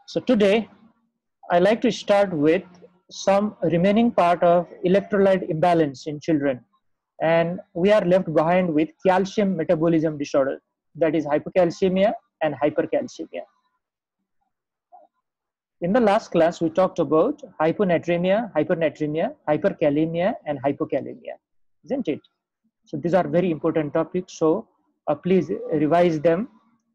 So today, I like to start with some remaining part of electrolyte imbalance in children. And we are left behind with calcium metabolism disorder, that is hypocalcemia and hypercalcemia. In the last class, we talked about hyponatremia, hyperkalemia, and hypokalemia, isn't it? So these are very important topics. So please revise them.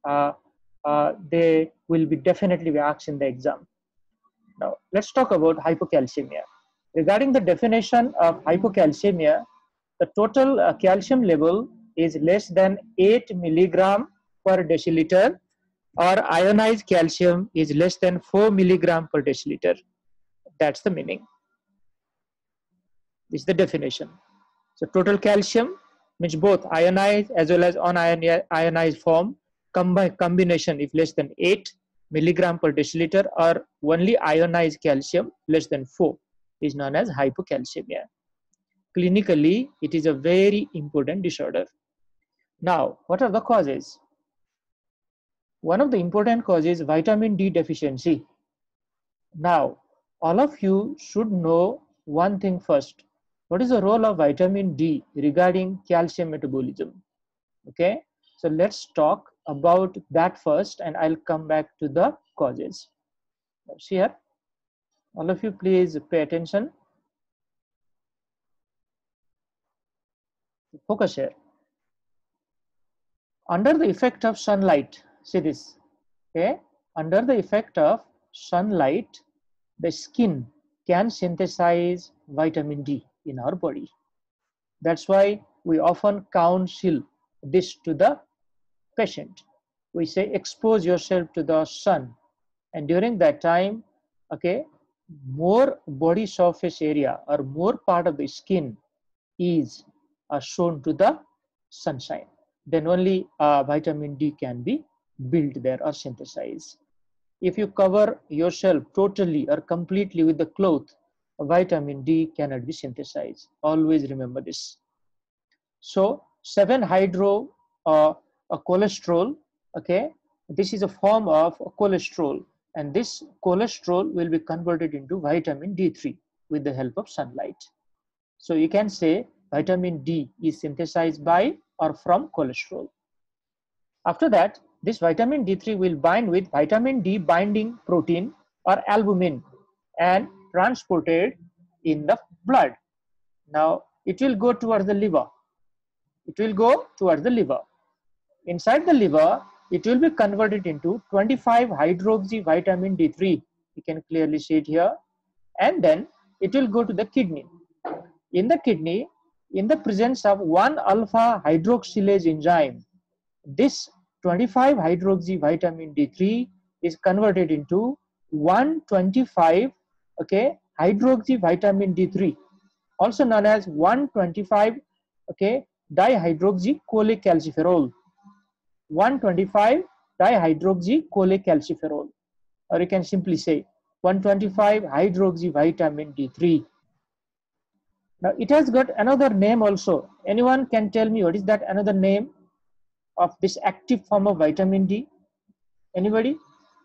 They will be definitely be asked in the exam. Now let's talk about hypocalcemia. Regarding the definition of hypocalcemia, the total calcium level is less than 8 milligram per deciliter, or ionized calcium is less than 4 milligram per deciliter. That's the meaning. This is the definition. So total calcium means both ionized as well as unionized form combination if less than 8 milligram per deciliter, or only ionized calcium less than 4 is known as hypocalcemia. Clinically, it is a very important disorder. Now, what are the causes? One of the important causes is vitamin D deficiency. Now, all of you should know one thing first. What is the role of vitamin D regarding calcium metabolism? Okay, so let's talk about that first and I'll come back to the causes. See here, all of you please pay attention. Focus here. Under the effect of sunlight, see this, okay, under the effect of sunlight, the skin can synthesize vitamin D in our body. That's why we often counsel this to the patient. We say expose yourself to the sun, and during that time, okay, more body surface area or more part of the skin is shown to the sunshine. Then only vitamin D can be built there or synthesized. If you cover yourself totally or completely with the cloth, vitamin D cannot be synthesized. Always remember this. So 7-hydro cholesterol, okay, this is a form of cholesterol, and this cholesterol will be converted into vitamin D3 with the help of sunlight. So you can say vitamin D is synthesized by or from cholesterol. After that, this vitamin D3 will bind with vitamin D binding protein or albumin and transported in the blood. Now it will go towards the liver. It will go towards the liver. Inside the liver, it will be converted into 25-hydroxy vitamin D3. You can clearly see it here. And then it will go to the kidney. In the kidney, in the presence of 1-alpha hydroxylase enzyme, this 25-hydroxy vitamin D3 is converted into 125, okay, hydroxy vitamin D3, also known as 125, okay, dihydroxy cholecalciferol. 125 dihydroxy cholecalciferol, or you can simply say 125 hydroxy vitamin D3. Now it has got another name also. Anyone can tell me what is that another name of this active form of vitamin D? Anybody?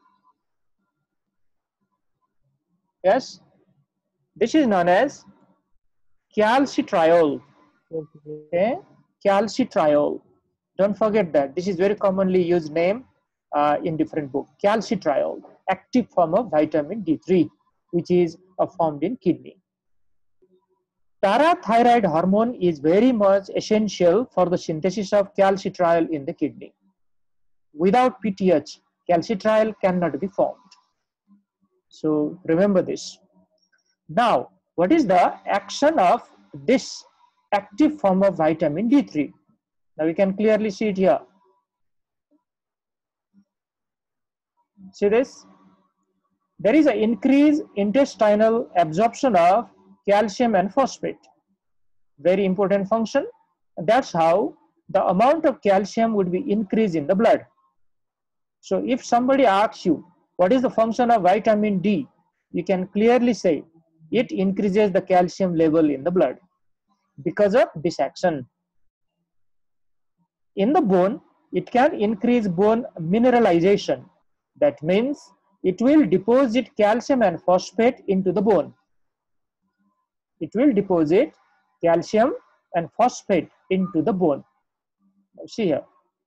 Yes, this is known as calcitriol. Okay, calcitriol. Don't forget that. This is very commonly used name in different books. Calcitriol, active form of vitamin D3, which is formed in kidney. Parathyroid hormone is very much essential for the synthesis of calcitriol in the kidney. Without PTH, calcitriol cannot be formed. So remember this. Now, what is the action of this active form of vitamin D3? Now we can clearly see it here. See this? There is an increased intestinal absorption of calcium and phosphate. Very important function. That's how the amount of calcium would be increased in the blood. So if somebody asks you, what is the function of vitamin D? You can clearly say, it increases the calcium level in the blood because of this action. In the bone, it can increase bone mineralization. That means it will deposit calcium and phosphate into the bone. It will deposit calcium and phosphate into the bone. Now see here.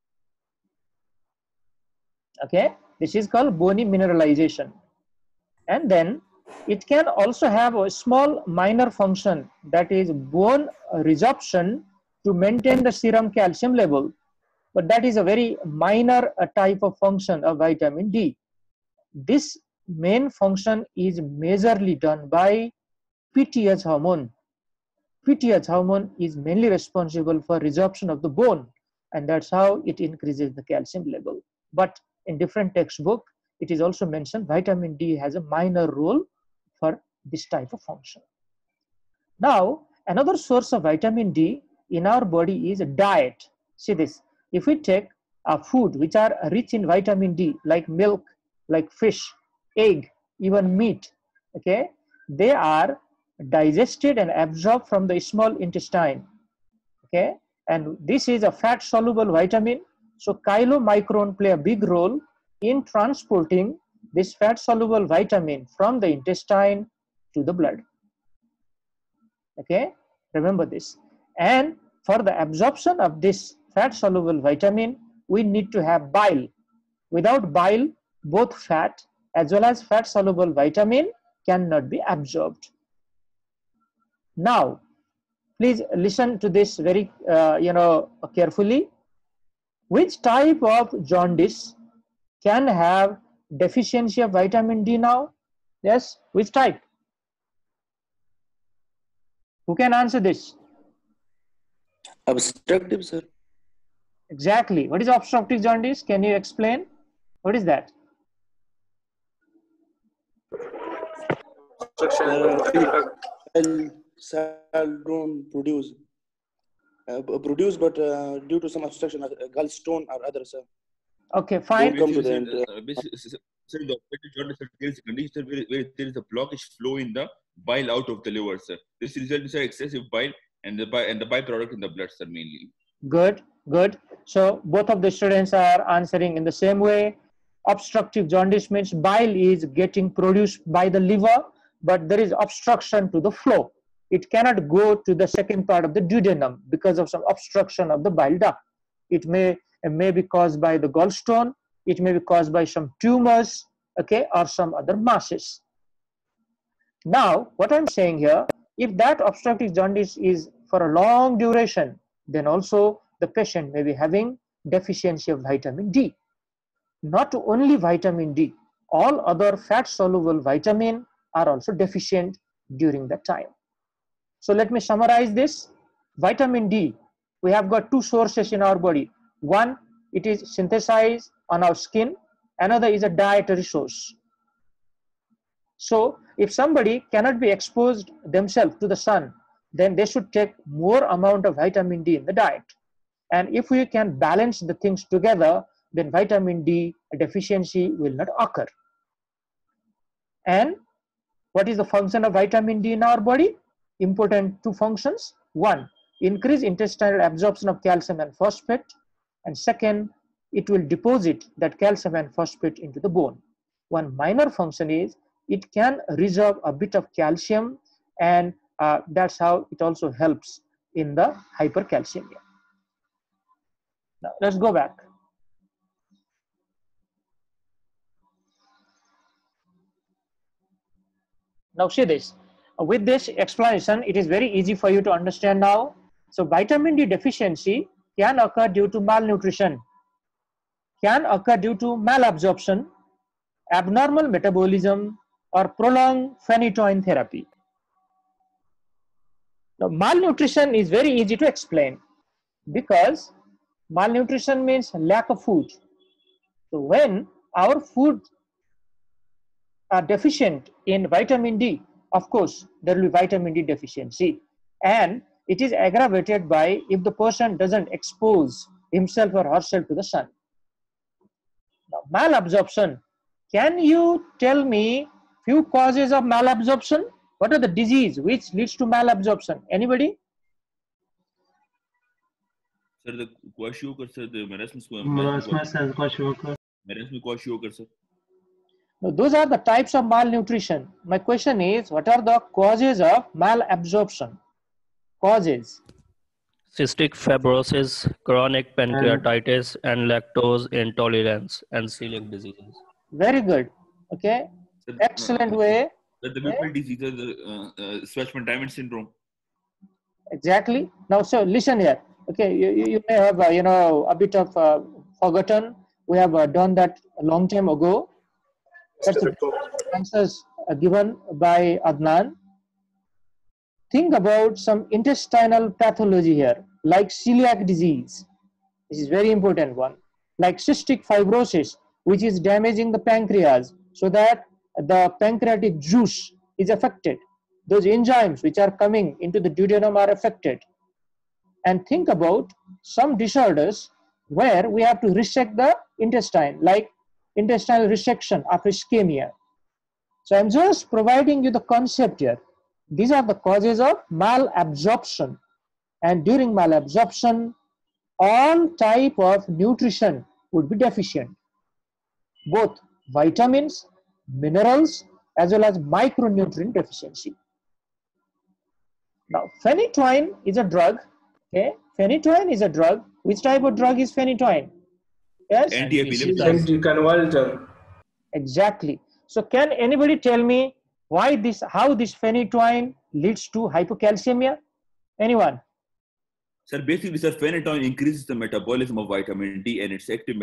Okay, this is called bony mineralization. And then it can also have a small minor function, that is bone resorption to maintain the serum calcium level. But that is a very minor type of function of vitamin D. This main function is majorly done by PTH hormone. PTH hormone is mainly responsible for resorption of the bone, and that's how it increases the calcium level. But in different textbook, it is also mentioned vitamin D has a minor role for this type of function. Now, another source of vitamin D in our body is diet. See this, if we take a food which are rich in vitamin D, like milk, like fish, egg, even meat, okay, they are digested and absorbed from the small intestine, okay, and this is a fat soluble vitamin. So chylomicron play a big role in transporting this fat soluble vitamin from the intestine to the blood. Okay, remember this. And for the absorption of this fat soluble vitamin, we need to have bile. Without bile, both fat as well as fat soluble vitamin cannot be absorbed. Now, please listen to this very carefully. Which type of jaundice can have deficiency of vitamin D now? Yes, which type? Who can answer this? Obstructive, sir. Exactly. What is obstructive jaundice? Can you explain? What is that? Cell don't produce, but due to some obstruction, gallstone or others. Okay, fine. Come to the end. Sir, the obstructive jaundice, there is a condition where there is a blockage flow in the bile out of the liver, sir. This results in excessive bile and the byproduct in the blood, sir, mainly. Good, good. So both of the students are answering in the same way. Obstructive jaundice means bile is getting produced by the liver, but there is obstruction to the flow. It cannot go to the second part of the duodenum because of some obstruction of the bile duct. It may be caused by the gallstone, it may be caused by some tumors, okay, or some other masses. Now, what I'm saying here, if that obstructive jaundice is for a long duration, then also the patient may be having deficiency of vitamin D. Not only vitamin D, all other fat soluble vitamin are also deficient during that time. So let me summarize this. Vitamin D, we have got two sources in our body. One, it is synthesized on our skin. Another is a dietary source. So if somebody cannot be exposed themselves to the sun, then they should take more amount of vitamin D in the diet. And if we can balance the things together, then vitamin D deficiency will not occur. And what is the function of vitamin D in our body? Important two functions. One, increase intestinal absorption of calcium and phosphate. And second, it will deposit that calcium and phosphate into the bone. One minor function is it can reserve a bit of calcium, and that's how it also helps in the hypercalcemia. Now let's go back. Now see this. With this explanation, it is very easy for you to understand now. So vitamin D deficiency can occur due to malnutrition, can occur due to malabsorption, abnormal metabolism, or prolonged phenytoin therapy. Now, malnutrition is very easy to explain because malnutrition means lack of food. So when our food are deficient in vitamin D, of course, there will be vitamin D deficiency. And it is aggravated by if the person doesn't expose himself or herself to the sun. Now, malabsorption. Can you tell me few causes of malabsorption? What are the disease which leads to malabsorption? Anybody? Sir, the kwashiorkor, sir, the marasmus Marasmus and kwashiorkor. kwashiorkor, sir. Now, those are the types of malnutrition. My question is, what are the causes of malabsorption? Causes. Cystic fibrosis, chronic pancreatitis, and lactose intolerance, and celiac diseases. Very good. Okay. Sir, Excellent way. The Whipple disease, the Swachman-Diamond syndrome. Exactly. Now, so listen here. Okay, you may have a bit of forgotten. We have done that a long time ago. That's the answers given by Adnan. Think about some intestinal pathology here, like celiac disease. This is very important one. Like cystic fibrosis, which is damaging the pancreas, so that the pancreatic juice is affected. Those enzymes which are coming into the duodenum are affected. And think about some disorders where we have to resect the intestine, like intestinal resection after ischemia. So I'm just providing you the concept here. These are the causes of malabsorption. And during malabsorption, all type of nutrition would be deficient. Both vitamins, minerals, as well as micronutrient deficiency. Now, phenytoin is a drug. Okay, phenytoin is a drug. Which type of drug is phenytoin? Yes? Anti-epileptic. Anticonvulsant. Exactly. So can anybody tell me how this phenytoin leads to hypocalcemia? Anyone? Sir, basically, sir, phenytoin increases the metabolism of vitamin D and its active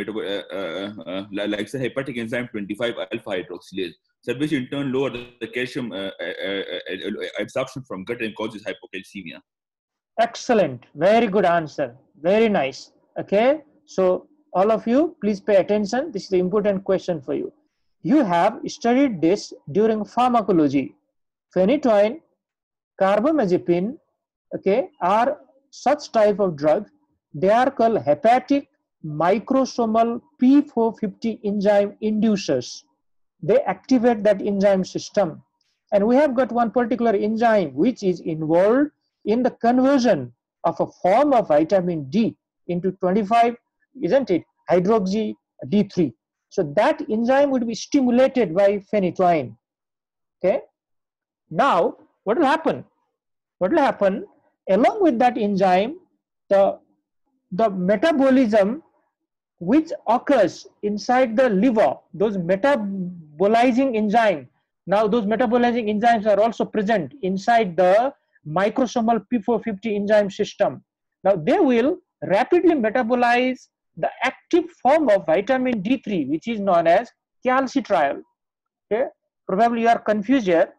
like say hepatic enzyme 25 alpha hydroxylase. Sir, which in turn lower the calcium absorption from gut and causes hypocalcemia. Excellent. Very good answer. Very nice. Okay. So all of you, please pay attention. This is the important question for you. You have studied this during pharmacology. Phenytoin, carbamazepine, okay, are such type of drug. They are called hepatic microsomal P450 enzyme inducers. They activate that enzyme system. And we have got one particular enzyme which is involved in the conversion of a form of vitamin D into 25, isn't it, hydroxy D3. So that enzyme would be stimulated by phenytoin. Okay. Now, what will happen? What will happen? Along with that enzyme, the metabolism which occurs inside the liver, those metabolizing enzymes. Now, those metabolizing enzymes are also present inside the microsomal P450 enzyme system. Now, they will rapidly metabolize the active form of vitamin D3, which is known as calcitriol. Okay, probably you are confused here.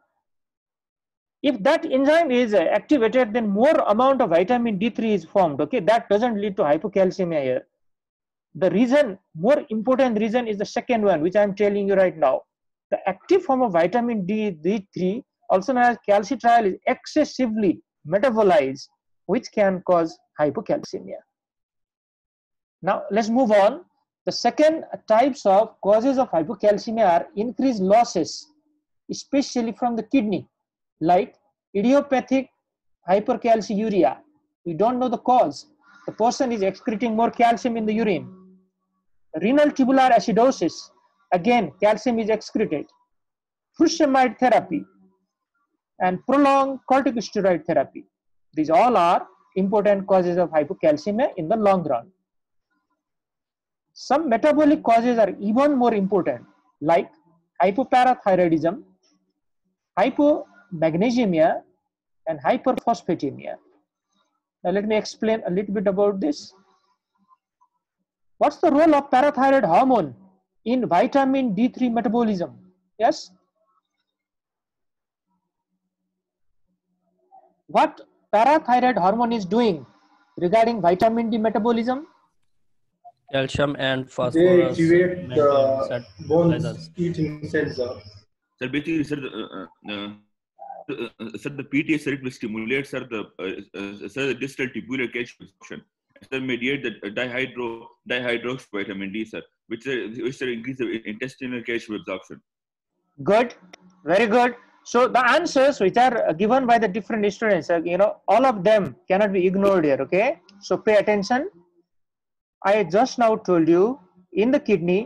If that enzyme is activated, then more amount of vitamin D3 is formed. Okay, that doesn't lead to hypocalcemia here. The reason, more important reason, is the second one, which I am telling you right now. The active form of vitamin D3, also known as calcitriol, is excessively metabolized, which can cause hypocalcemia. Now, let's move on. The second types of causes of hypocalcemia are increased losses, especially from the kidney, like idiopathic hypercalciuria. We don't know the cause. The person is excreting more calcium in the urine. Renal tubular acidosis, again, calcium is excreted. Furosemide therapy and prolonged corticosteroid therapy. These all are important causes of hypocalcemia in the long run. Some metabolic causes are even more important, like hypoparathyroidism, hypomagnesemia, and hyperphosphatemia. Now let me explain a little bit about this. What's the role of parathyroid hormone in vitamin D3 metabolism? Yes? What parathyroid hormone is doing regarding vitamin D metabolism? Calcium and They phosphorus. activate maintain the set bones levels. eating cells. Sir, basically, sir, the PTA sir, it will stimulate sir the distal tubular calcium absorption. Sir, mediate the dihydroxy vitamin D, sir, which increase the intestinal calcium absorption. Good, very good. So the answers which are given by the different students, all of them cannot be ignored here. Okay, so pay attention. I just now told you, in the kidney,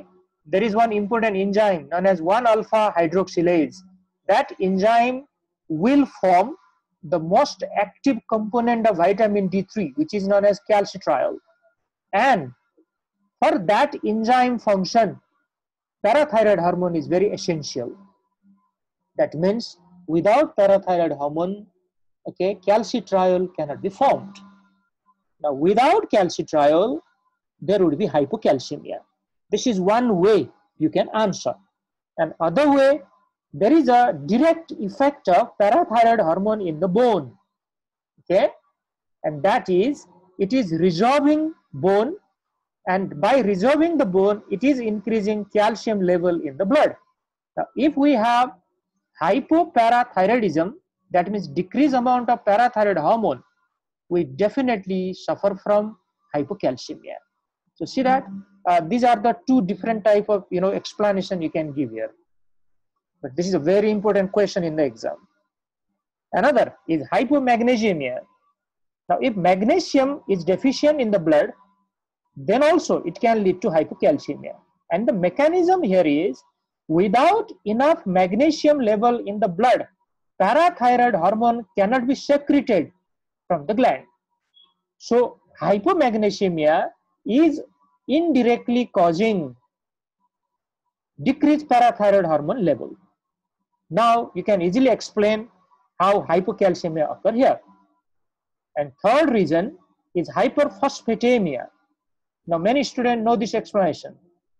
there is one important enzyme known as 1-alpha hydroxylase. That enzyme will form the most active component of vitamin D3, which is known as calcitriol. And for that enzyme function, parathyroid hormone is very essential. That means without parathyroid hormone, okay, calcitriol cannot be formed. Now, without calcitriol, there would be hypocalcemia. This is one way you can answer. And other way, there is a direct effect of parathyroid hormone in the bone. Okay, and that is, it is resorbing bone, and by resorbing the bone, it is increasing calcium level in the blood. Now, if we have hypoparathyroidism, that means decreased amount of parathyroid hormone, we definitely suffer from hypocalcemia. So see that these are the two different type of explanation you can give here. But this is a very important question in the exam. Another is hypomagnesemia. Now, if magnesium is deficient in the blood, then also it can lead to hypocalcemia. And the mechanism here is, without enough magnesium level in the blood, parathyroid hormone cannot be secreted from the gland. So hypomagnesemia is indirectly causing decreased parathyroid hormone level. Now you can easily explain how hypocalcemia occur here. And third reason is hyperphosphatemia. Now many students know this explanation.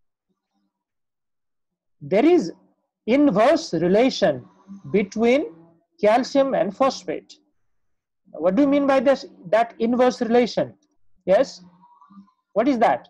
There is inverse relation between calcium and phosphate. What do you mean by this? That inverse relation? Yes? What is that?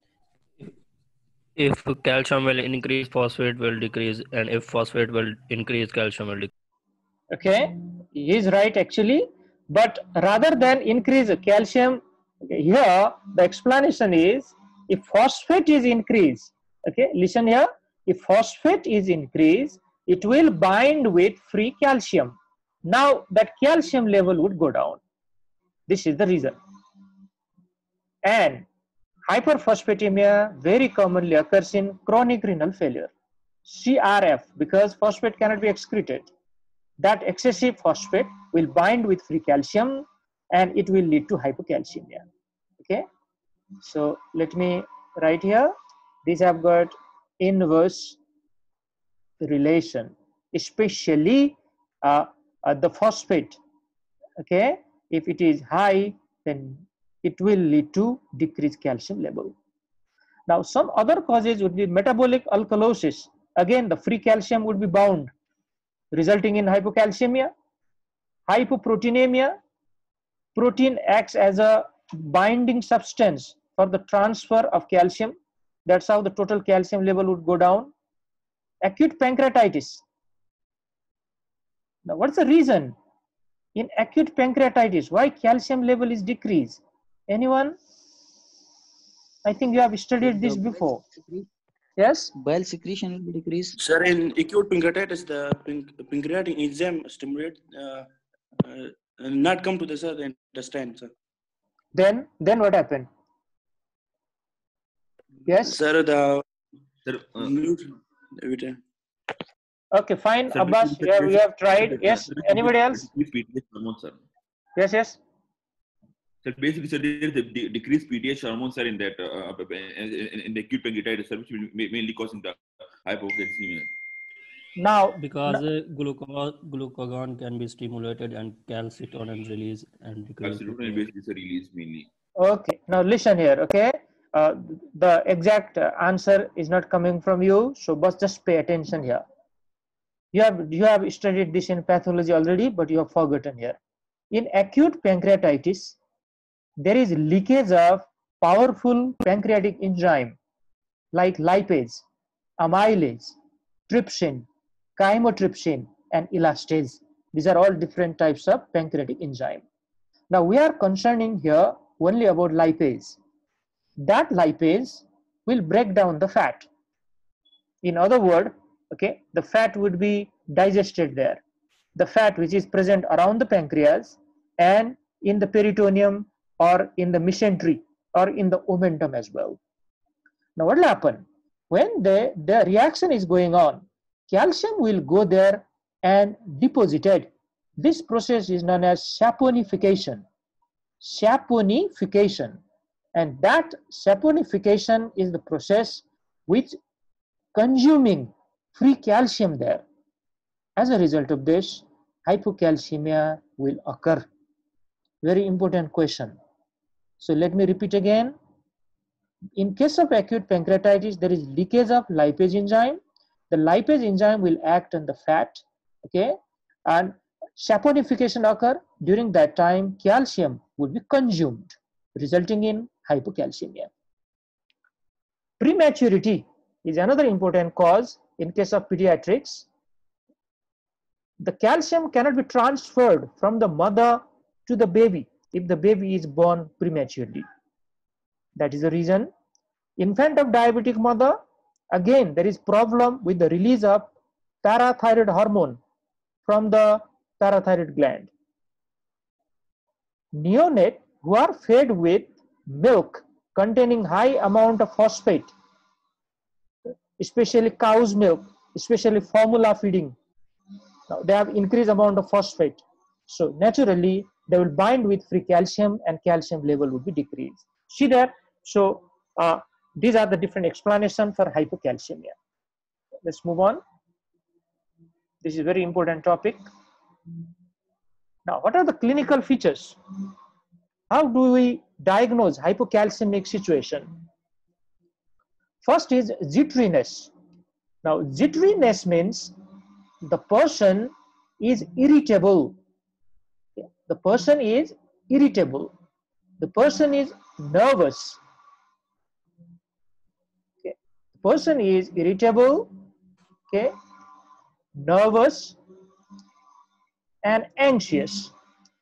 If calcium will increase, phosphate will decrease, and if phosphate will increase, calcium will decrease. Okay, he is right actually, but rather than increase calcium, okay, here the explanation is, if phosphate is increased, okay, listen here, if phosphate is increased, it will bind with free calcium. Now that calcium level would go down. This is the reason. And hyperphosphatemia very commonly occurs in chronic renal failure, CRF, because phosphate cannot be excreted. That excessive phosphate will bind with free calcium and it will lead to hypocalcemia. Okay, so let me write here, these have got inverse relation, especially the phosphate. Okay, if it is high, then it will lead to decreased calcium level. Now some other causes would be metabolic alkalosis. Again, the free calcium would be bound, resulting in hypocalcemia. Hypoproteinemia, protein acts as a binding substance for the transfer of calcium. That's how the total calcium level would go down. Acute pancreatitis. Now what's the reason in acute pancreatitis why calcium level is decreased? Anyone? I think you have studied this before. Yes? Bile secretion will be decreased. Sir, in acute pancreatitis, the pancreatic enzyme stimulate not come to the intestine, sir. Then what happened? Yes? Sir, the Sir, Okay, fine. sir, Abbas, you have tried. Yes. Anybody else? PTH hormone, sir. Yes, yes. So basically, sir, there is a decreased PTH hormone, sir, in that in the acute pancreatitis, sir, which will mainly causing the hypocalcemia. Now, Because glucagon can be stimulated and calcitonin release and decrease. Calcitonin basically is released mainly. okay. Now listen here. Okay. The exact answer is not coming from you, so but just pay attention here. You have studied this in pathology already, but you have forgotten here. In acute pancreatitis, there is leakage of powerful pancreatic enzyme like lipase, amylase, trypsin, chymotrypsin, and elastase. These are all different types of pancreatic enzyme. Now we are concerning here only about lipase. That lipase will break down the fat. In other words, okay, the fat would be digested there. The fat which is present around the pancreas and in the peritoneum or in the mesentery or in the omentum as well. Now what will happen? when the reaction is going on, calcium will go there and deposited. This process is known as saponification. Saponification. And that saponification is the process which consuming free calcium there. As a result of this, hypocalcemia will occur. Very important question. So let me repeat again. In case of acute pancreatitis, there is leakage of lipase enzyme. The lipase enzyme will act on the fat, okay, and saponification occur. During that time, calcium will be consumed, resulting in hypocalcemia. Prematurity is another important cause in case of pediatrics. The calcium cannot be transferred from the mother to the baby if the baby is born prematurely. That is the reason. Infant of diabetic mother, again there is problem with the release of parathyroid hormone from the parathyroid gland. Neonate who are fed with milk containing high amount of phosphate, especially cow's milk, especially formula feeding, now they have increased amount of phosphate. So naturally they will bind with free calcium and calcium level will be decreased. See that? So these are the different explanations for hypocalcemia. Let's move on. This is a very important topic. Now, what are the clinical features? How do we diagnose hypocalcemic situation? First is jitteriness. Now, jitteriness means the person is irritable. The person is irritable. The person is nervous. Okay. The person is irritable, okay, nervous, and anxious.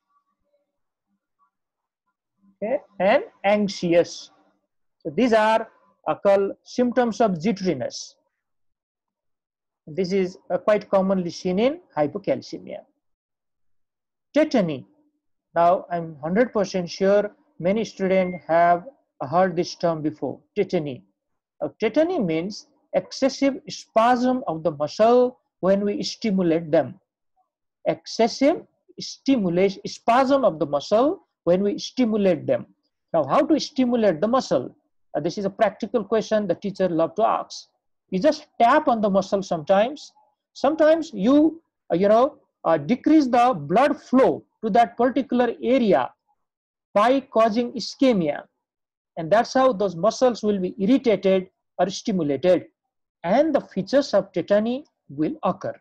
Okay, and anxious. So these are called symptoms of jitteriness. This is quite commonly seen in hypocalcemia. Tetany. Now I'm 100% sure many students have heard this term before. Tetany. Tetany means excessive spasm of the muscle when we stimulate them. Excessive spasm of the muscle when we stimulate them. Now, how to stimulate the muscle? This is a practical question the teacher love to ask. You just tap on the muscle sometimes. Sometimes you, decrease the blood flow to that particular area by causing ischemia. And that's how those muscles will be irritated or stimulated. And the features of tetany will occur.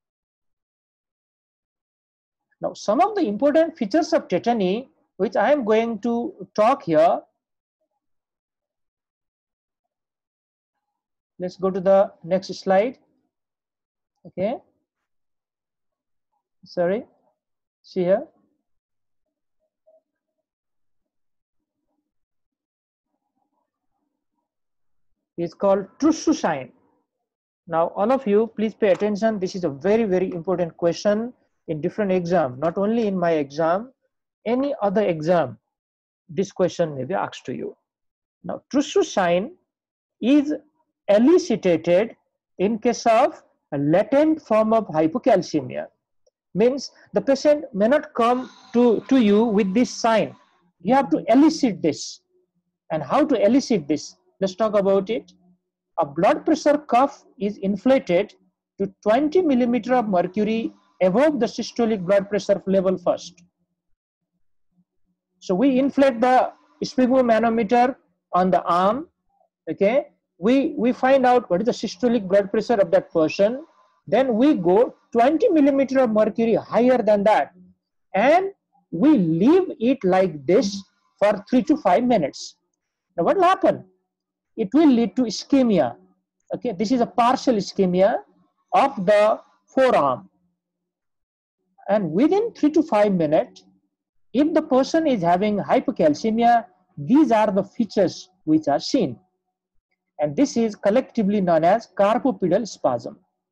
Now, some of the important features of tetany, which I am going to talk here. Let's go to the next slide. Okay. Sorry. See here. It's called Trousseau sign. Now, all of you, please pay attention. This is a very, very important question in different exam. Not only in my exam, any other exam, this question may be asked to you. Now, Trousseau sign is elicited in case of a latent form of hypocalcemia. Means the patient may not come to you with this sign. You have to elicit this. And how to elicit this? Let's talk about it. A blood pressure cuff is inflated to 20 millimeter of mercury above the systolic blood pressure level first. So we inflate the sphygmomanometer on the arm. Okay, we find out what is the systolic blood pressure of that person. Then we go 20 millimeter of mercury higher than that, and we leave it like this for 3 to 5 minutes. Now what will happen? It will lead to ischemia. Okay, this is a partial ischemia of the forearm. And within 3 to 5 minutes, if the person is having hypocalcemia, these are the features which are seen. And this is collectively known as carpopedal spasm.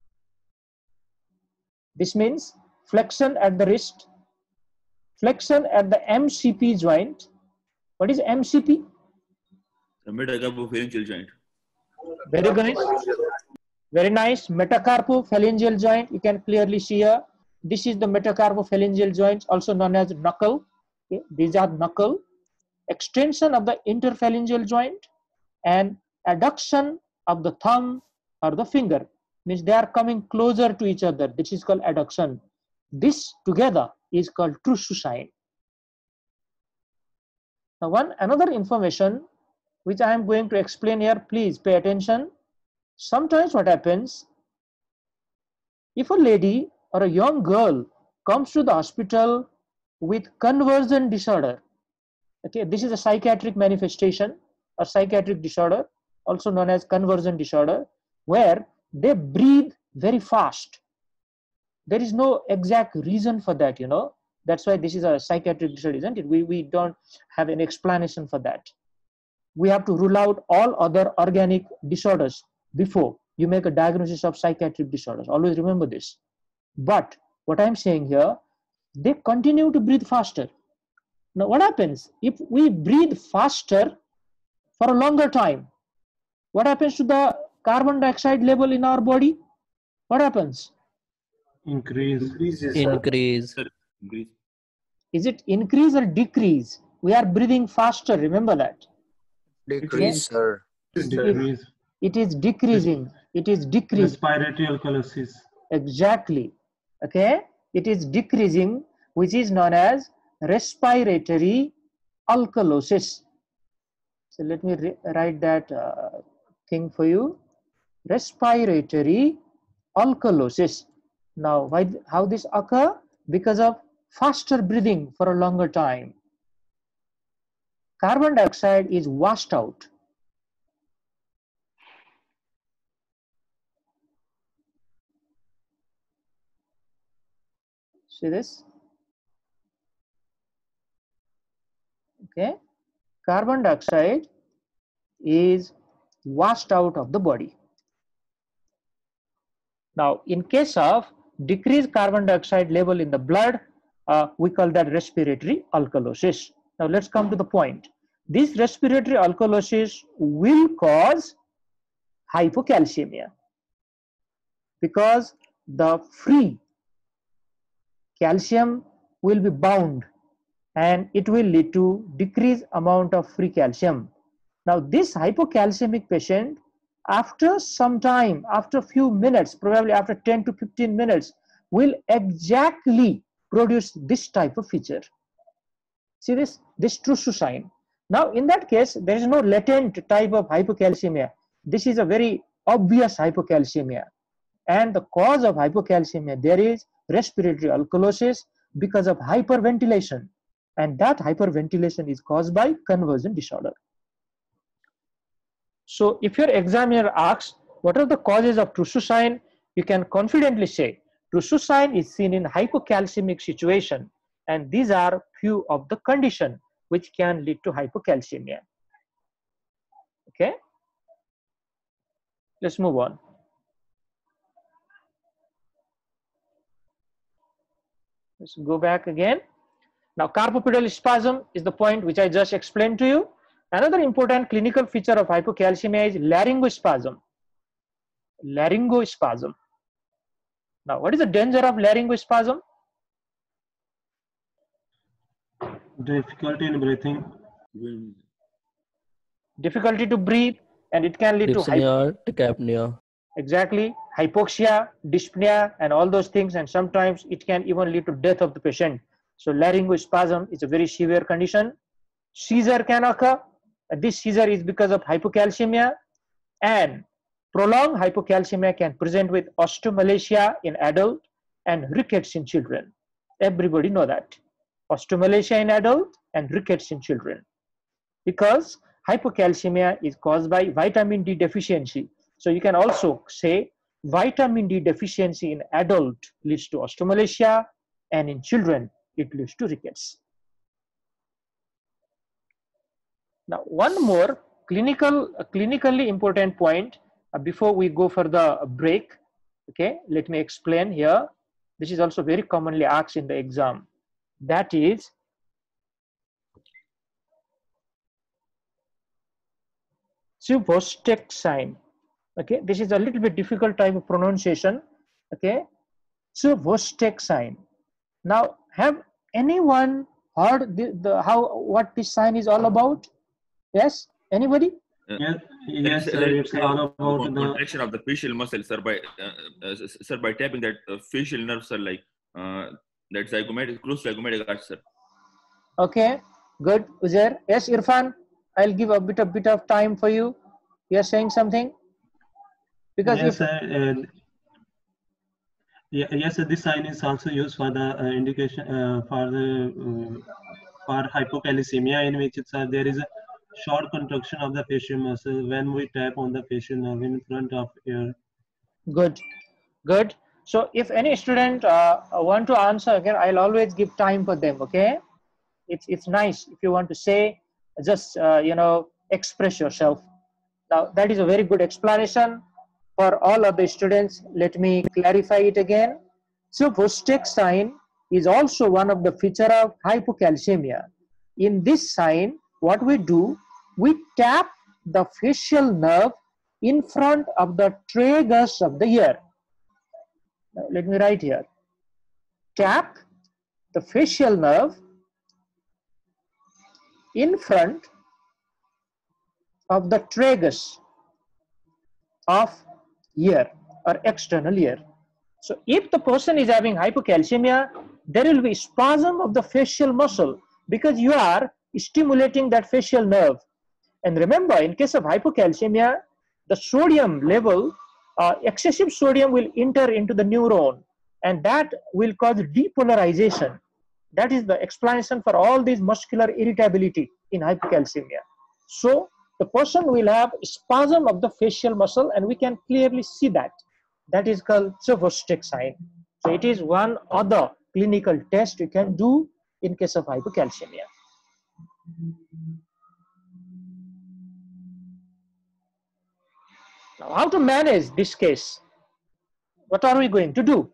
This means flexion at the wrist, flexion at the MCP joint. What is MCP? The metacapopharyngeal joint. Very nice. Very nice. Metacarpophalangeal joint. You can clearly see here. This is the metacarpophalangeal joints, also known as knuckle. Okay. These are knuckle. Extension of the interphalangeal joint and adduction of the thumb or the finger. Means they are coming closer to each other. This is called adduction. This together is called Trousseau sign. Now, another information which I am going to explain here, please pay attention. Sometimes what happens, if a lady or a young girl comes to the hospital with conversion disorder, okay, this is a psychiatric manifestation or psychiatric disorder, also known as conversion disorder, where they breathe very fast. There is no exact reason for that, you know. That's why this is a psychiatric disorder, isn't it? We don't have an explanation for that. We have to rule out all other organic disorders before you make a diagnosis of psychiatric disorders. Always remember this. But what I'm saying here, they continue to breathe faster. Now, what happens if we breathe faster for a longer time? What happens to the carbon dioxide level in our body? What happens? Increases. Increase. Is it increase or decrease? We are breathing faster, remember that. Decrease, sir. Decrease. It is decreasing. It is decreasing. Respiratory alkalosis. Exactly. Okay. It is decreasing, which is known as respiratory alkalosis. So let me write that thing for you. Respiratory alkalosis. Now, how this occur? Because of faster breathing for a longer time. Carbon dioxide is washed out. See this? Okay. Carbon dioxide is washed out of the body. Now, in case of decreased carbon dioxide level in the blood, we call that respiratory alkalosis. Now, let's come to the point. This respiratory alkalosis will cause hypocalcemia because the free calcium will be bound and it will lead to decreased amount of free calcium. Now, this hypocalcemic patient, after some time, after a few minutes, probably after 10 to 15 minutes, will exactly produce this type of feature. See this Trousseau sign. Now, in that case, there is no latent type of hypocalcemia. This is a very obvious hypocalcemia. And the cause of hypocalcemia, there is respiratory alkalosis because of hyperventilation. And that hyperventilation is caused by conversion disorder. So if your examiner asks, what are the causes of Trousseau sign? You can confidently say, Trousseau sign is seen in hypocalcemic situation. And these are few of the conditions which can lead to hypocalcemia. Okay. Let's move on. Let's go back again. Now, carpopedal spasm is the point which I just explained to you. Another important clinical feature of hypocalcemia is laryngospasm. Laryngospasm. Now, what is the danger of laryngospasm? Difficulty in breathing. Difficulty to breathe, and it can lead to Dyspnea, tachypnea. exactly hypoxia, dyspnea, and all those things. And sometimes it can even lead to death of the patient. So laryngospasm is a very severe condition. Seizure can occur. This seizure is because of hypocalcemia, and prolonged hypocalcemia can present with osteomalacia in adult and rickets in children. Everybody know that. Osteomalacia in adult and rickets in children. Because hypocalcemia is caused by vitamin D deficiency. So you can also say vitamin D deficiency in adult leads to osteomalacia, and in children it leads to rickets. Now, one more clinically important point before we go for the break. Okay, let me explain here. This is also very commonly asked in the exam. That is Chvostek sign. Okay, this is a little bit difficult type of pronunciation. Okay, so Vostek-Syn. Now, have anyone heard what this sign is all about? Yes, anybody? Yes, yes, sir. It's all about the contraction of the facial muscle, sir, by tapping that facial nerve, sir, like that zygomatic, close to zygomatic arch, sir. Okay, good. Uzair? Yes, Irfan, I'll give a bit of time for you. You're saying something? Because yes, if sir. Yes, sir. This sign is also used for the indication for hypocalcemia, in which there is a short contraction of the facial muscle when we tap on the facial nerve in front of ear. good, good. So if any student want to answer again, I'll always give time for them. Okay, it's nice if you want to say, just express yourself. Now that is a very good explanation for all of the students. Let me clarify it again. So Vostek-Syn is also one of the feature of hypocalcemia. In this sign, what we do, we tap the facial nerve in front of the tragus of the ear. Now, let me write here. Tap the facial nerve in front of the tragus of ear or external ear. So if the person is having hypocalcemia, there will be spasm of the facial muscle because you are stimulating that facial nerve. And remember, in case of hypocalcemia, the sodium level, excessive sodium will enter into the neuron, and that will cause depolarization. That is the explanation for all this muscular irritability in hypocalcemia. So the person will have spasm of the facial muscle, and we can clearly see that. That is called Vostek-Syn. So it is one other clinical test you can do in case of hypocalcemia. Now, how to manage this case? What are we going to do?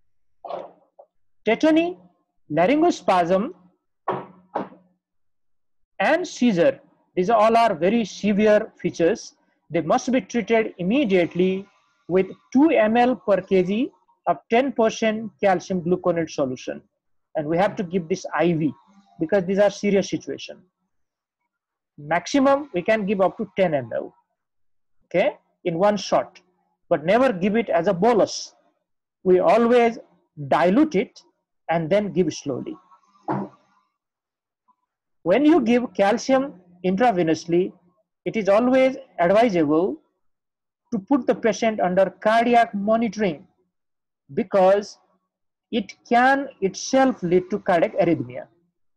Tetany, laryngospasm, and seizure. These all are very severe features. They must be treated immediately with 2 ml per kg of 10% calcium gluconate solution. And we have to give this IV because these are serious situations. Maximum, we can give up to 10 ml, okay, in one shot, but never give it as a bolus. We always dilute it and then give slowly. When you give calcium intravenously, it is always advisable to put the patient under cardiac monitoring because it can itself lead to cardiac arrhythmia.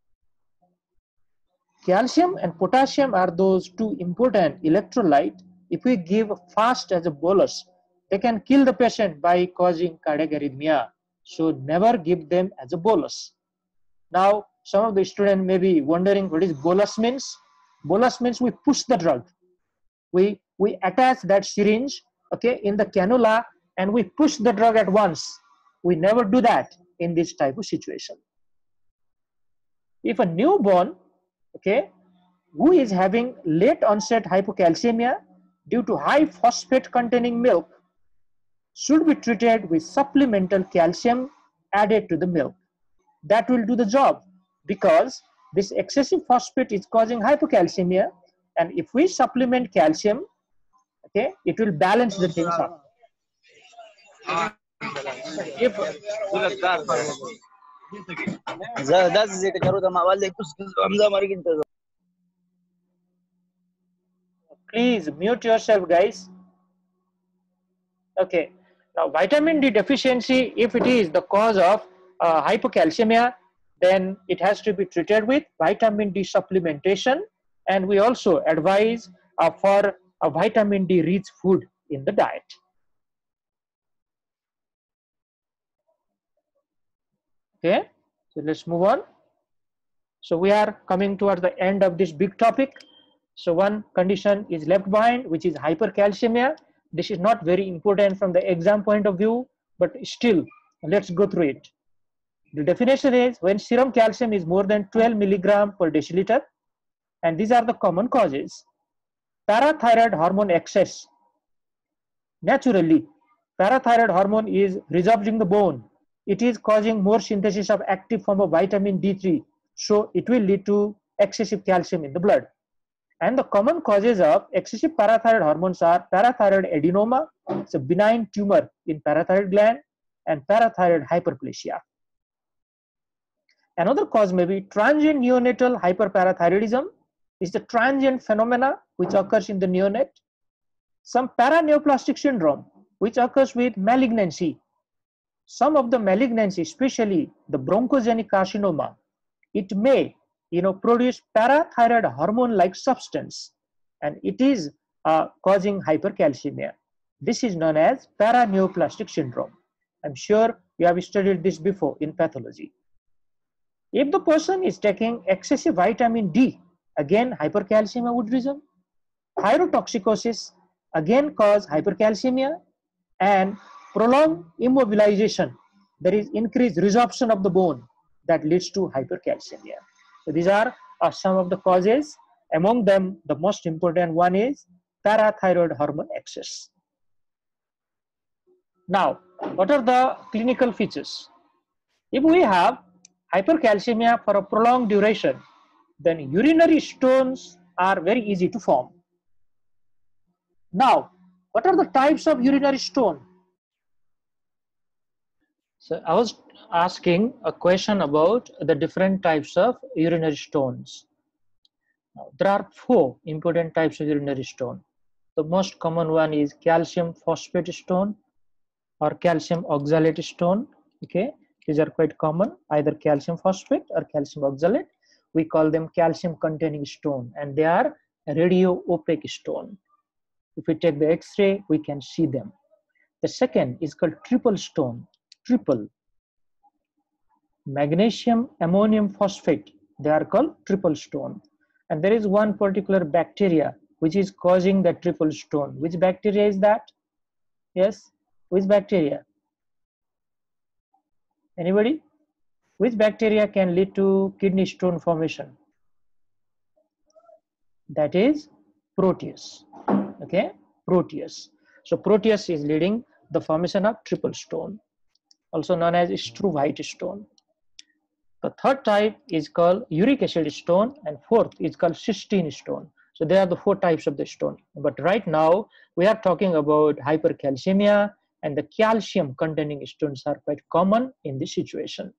Calcium and potassium are those 2 important electrolytes. If we give fast as a bolus, they can kill the patient by causing cardiac arrhythmia. So never give them as a bolus. Now, some of the students may be wondering what is bolus means. Bolus means we push the drug. We attach that syringe, okay, in the cannula, and we push the drug at once. We never do that in this type of situation. If a newborn, okay, who is having late onset hypocalcemia due to high phosphate containing milk should be treated with supplemental calcium added to the milk. That will do the job because this excessive phosphate is causing hypocalcemia, and if we supplement calcium, okay, it will balance the things up. If please mute yourself, guys. Okay, now vitamin D deficiency, if it is the cause of hypocalcemia, then it has to be treated with vitamin D supplementation, and we also advise for a vitamin D rich food in the diet. Okay, so let's move on. So we are coming towards the end of this big topic. So one condition is left behind, which is hypercalcemia. This is not very important from the exam point of view, but still, let's go through it. The definition is when serum calcium is more than 12 milligram per deciliter, and these are the common causes. Parathyroid hormone excess, Naturally, parathyroid hormone is resorbing the bone. It is causing more synthesis of active form of vitamin D3. So it will lead to excessive calcium in the blood. And the common causes of excessive parathyroid hormones are parathyroid adenoma, it's a benign tumor in parathyroid gland, and parathyroid hyperplasia. Another cause may be transient neonatal hyperparathyroidism. Is the transient phenomena which occurs in the neonate. Some paraneoplastic syndrome which occurs with malignancy. Some of the malignancy, especially the bronchogenic carcinoma, it may produce parathyroid hormone-like substance, and it is causing hypercalcemia. This is known as paraneoplastic syndrome. I'm sure you have studied this before in pathology. If the person is taking excessive vitamin D, again hypercalcemia would result. Thyrotoxicosis again cause hypercalcemia, and prolonged immobilization, there is increased resorption of the bone that leads to hypercalcemia. So these are some of the causes. Among them, the most important one is parathyroid hormone excess. Now, what are the clinical features? If we have hypercalcemia for a prolonged duration, then urinary stones are very easy to form. Now, what are the types of urinary stone? So I was asking a question about the different types of urinary stones. Now, there are 4 important types of urinary stone. The most common one is calcium phosphate stone or calcium oxalate stone. Okay, these are quite common, either calcium phosphate or calcium oxalate. We call them calcium containing stone, and they are radio opaque stone. If we take the X-ray, we can see them. The second is called triple stone. Triple. Magnesium ammonium phosphate, they are called triple stone. And there is one particular bacteria which is causing the triple stone. Which bacteria is that? Yes, which bacteria? Anybody? Which bacteria can lead to kidney stone formation? That is Proteus. Okay, Proteus. So Proteus is leading the formation of triple stone, also known as struvite stone. The third type is called uric acid stone, and fourth is called cystine stone. So there are the 4 types of the stone. But right now we are talking about hypercalcemia, and the calcium containing stones are quite common in this situation.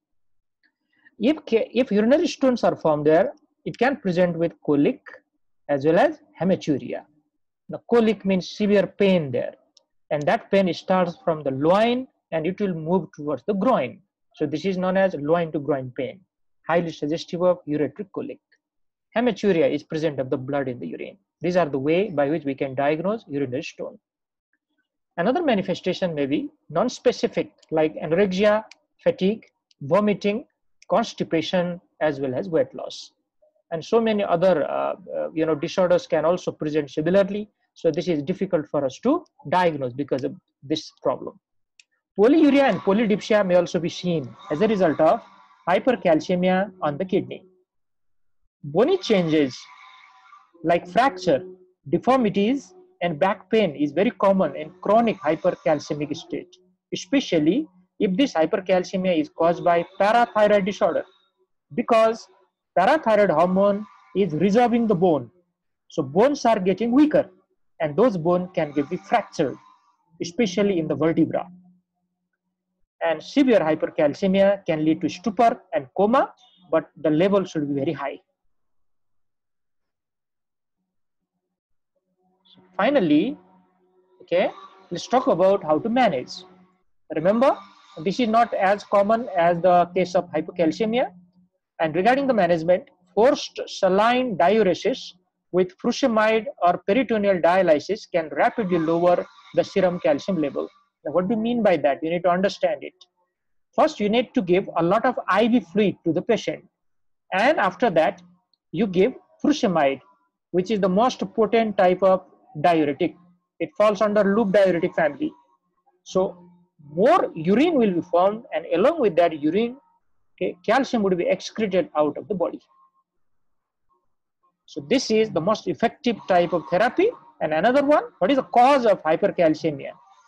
If urinary stones are formed there, it can present with colic as well as hematuria. The colic means severe pain there, and that pain starts from the loin and it will move towards the groin. So this is known as loin to groin pain, highly suggestive of ureteric colic. Hematuria is present of the blood in the urine. These are the way by which we can diagnose urinary stone. Another manifestation may be non-specific, like anorexia, fatigue, vomiting, constipation, as well as weight loss. And so many other disorders can also present similarly. So this is difficult for us to diagnose because of this problem. Polyuria and polydipsia may also be seen as a result of hypercalcemia on the kidney. Bony changes like fracture, deformities, and back pain is very common in chronic hypercalcemic state, especially if this hypercalcemia is caused by parathyroid disorder, because parathyroid hormone is resorbing the bone. So bones are getting weaker, and those bones can be fractured, especially in the vertebra. And severe hypercalcemia can lead to stupor and coma, but the level should be very high. So finally, okay, let's talk about how to manage. Remember, this is not as common as the case of hypocalcemia. And regarding the management, forced saline diuresis with furosemide or peritoneal dialysis can rapidly lower the serum calcium level. Now, what do you mean by that? You need to understand it. First, you need to give a lot of IV fluid to the patient. And after that, you give furosemide, which is the most potent type of diuretic. It falls under loop diuretic family. So more urine will be formed, and along with that urine, okay, calcium would be excreted out of the body. So this is the most effective type of therapy. And another one, what is the cause of hypercalcemia?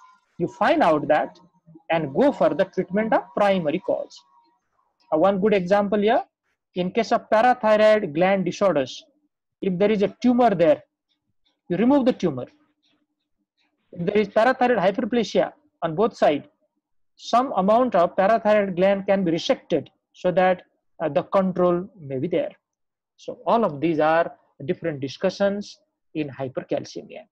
you find out that and go for the treatment of primary cause. One good example here, in case of parathyroid gland disorders, if there is a tumor there, you remove the tumor. If there is parathyroid hyperplasia on both sides, some amount of parathyroid gland can be resected so that the control may be there. So all of these are different discussions in hypercalcemia.